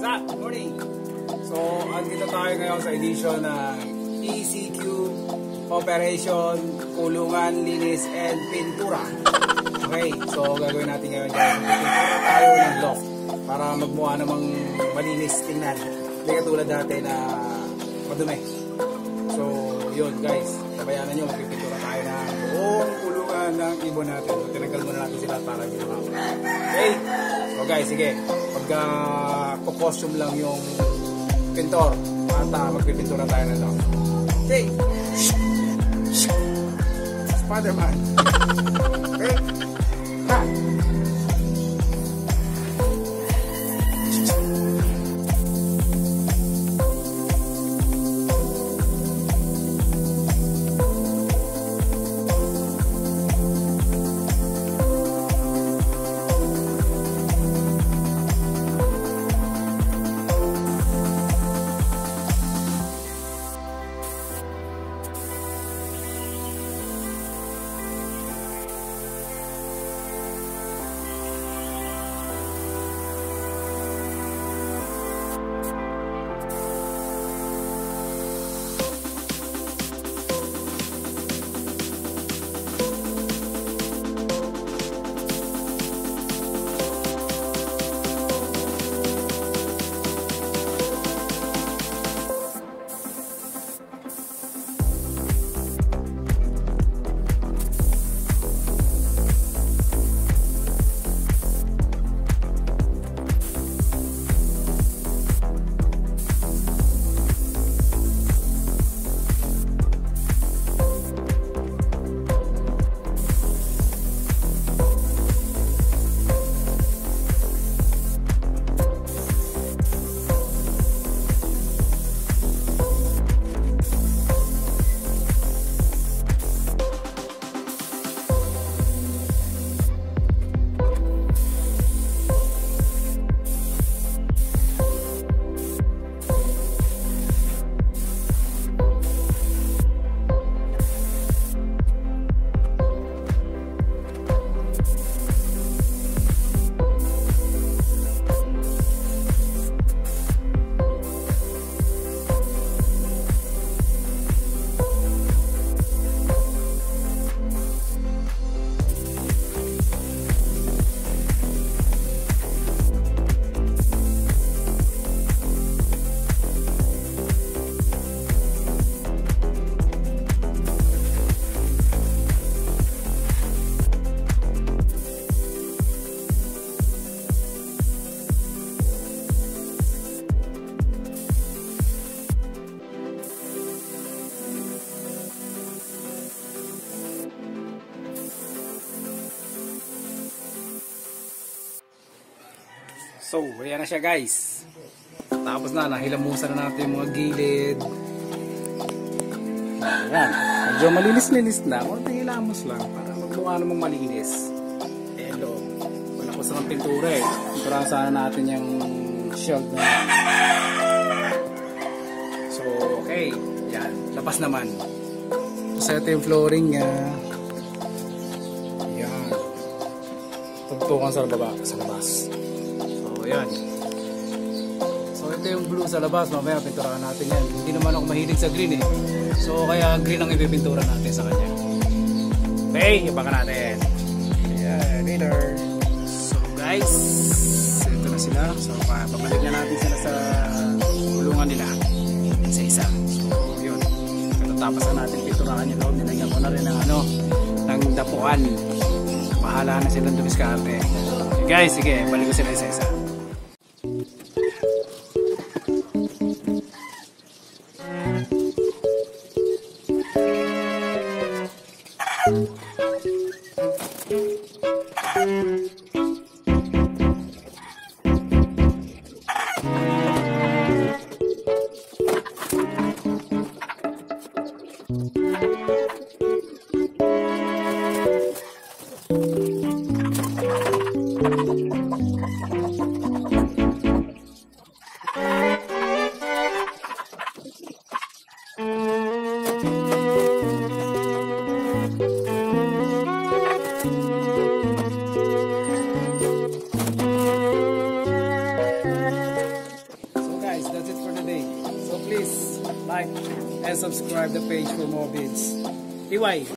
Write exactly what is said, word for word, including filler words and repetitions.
Bata, good morning! So, andito tayo ngayon sa edition ng E C Q Operation, Kulungan, Linis, and Pintura. Okay, so gagawin natin ngayon guys. Pintura tayo ng loft para magmukha namang malinis tingnan. Hindi katulad dati na madumi. So, yun guys. Sabayanan nyo, magpipintura tayo ng buong kulungan ng ibon natin. So, tinanggal muna natin sila para hindi nakapala. Okay? So guys, sige. Pagka uh, costume lang yung pintor at uh, magpipintura tayo ng loft. Okay? Spider-Man. Okay? Ha! So, ayan na siya guys. Tapos na, nahilamusan na natin yung mga gilid. Ayan. Medyo malinis-linis na. Kunting hilamos lang para magmukha namang malinis. Hello. Wala ko sa pintura eh. Pintura sana natin yung shield na. So, okay. Ayan. Labas naman. So, ito yung flooring niya. Ayan. Tugtukan sa baba, sa labas. Ayan. So ito yung blue sa labas, mamaya pinturahan natin yan. Hindi naman ako mahilig sa green eh. So kaya green ang ipipintura natin sa kanya. Okay, ibangan natin. Ayan, later. So guys, ito na sila. So papabalik na natin sila sa kulungan nila. Isa-isa. So yun. Tapos na natin pinturahan yung loob. Nilagyan ko na rin ng ano, ng dapuan. Bahala na silang dumiskarte. Okay, guys, sige, balik ko sila isa-isa. like, and subscribe the page for more vids. T Y!